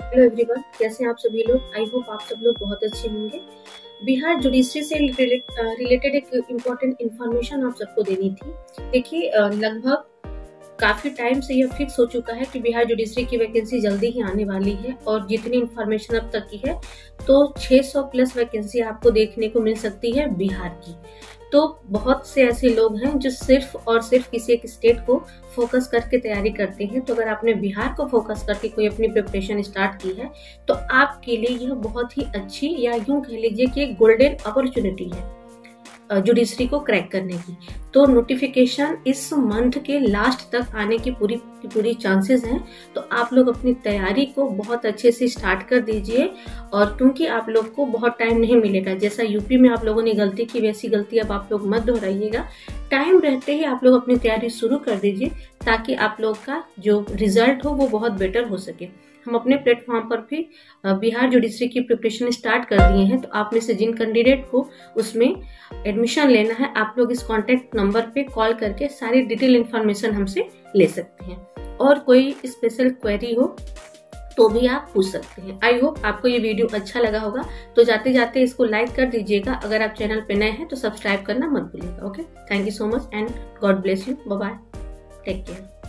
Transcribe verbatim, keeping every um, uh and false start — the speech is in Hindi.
हेलो एवरीवन, कैसे हैं आप सभी लोग। आई होप आप सब लोग बहुत अच्छे होंगे। बिहार जुडिशरी से रिलेटेड एक इम्पोर्टेंट इन्फॉर्मेशन आप सबको देनी थी। देखिए, लगभग काफी टाइम से यह फिक्स हो चुका है कि बिहार जुडिशरी की वैकेंसी जल्दी ही आने वाली है और जितनी इन्फॉर्मेशन अब तक की है तो छह सौ प्लस वैकेंसी आपको देखने को मिल सकती है बिहार की। तो बहुत से ऐसे लोग हैं जो सिर्फ और सिर्फ किसी एक स्टेट को फोकस करके तैयारी करते हैं। तो अगर आपने बिहार को फोकस करके कोई अपनी प्रिपरेशन स्टार्ट की है तो आपके लिए यह बहुत ही अच्छी, या यूं कह लीजिए कि एक गोल्डन अपॉर्चुनिटी है जुडिशरी को क्रैक करने की। तो नोटिफिकेशन इस मंथ के लास्ट तक आने की पूरी की पूरी चांसेस हैं। तो आप लोग अपनी तैयारी को बहुत अच्छे से स्टार्ट कर दीजिए, और क्योंकि आप लोग को बहुत टाइम नहीं मिलेगा, जैसा यूपी में आप लोगों ने गलती की वैसी गलती अब आप लोग मत दोहराइएगा। टाइम रहते ही आप लोग अपनी तैयारी शुरू कर दीजिए ताकि आप लोग का जो रिजल्ट हो वो बहुत बेटर हो सके। हम अपने प्लेटफॉर्म पर भी बिहार जुडिशरी की प्रिपरेशन स्टार्ट कर दिए हैं। तो आप में से जिन कैंडिडेट को उसमें एडमिशन लेना है, आप लोग इस कॉन्टेक्ट नंबर पे कॉल करके सारी डिटेल इन्फॉर्मेशन हमसे ले सकते हैं। और कोई स्पेशल क्वेरी हो तो भी आप पूछ सकते हैं। आई होप आपको ये वीडियो अच्छा लगा होगा। तो जाते जाते इसको लाइक कर दीजिएगा। अगर आप चैनल पे नए हैं तो सब्सक्राइब करना मत भूलिएगा। Okay, thank you so much and God bless you. Bye bye, take care.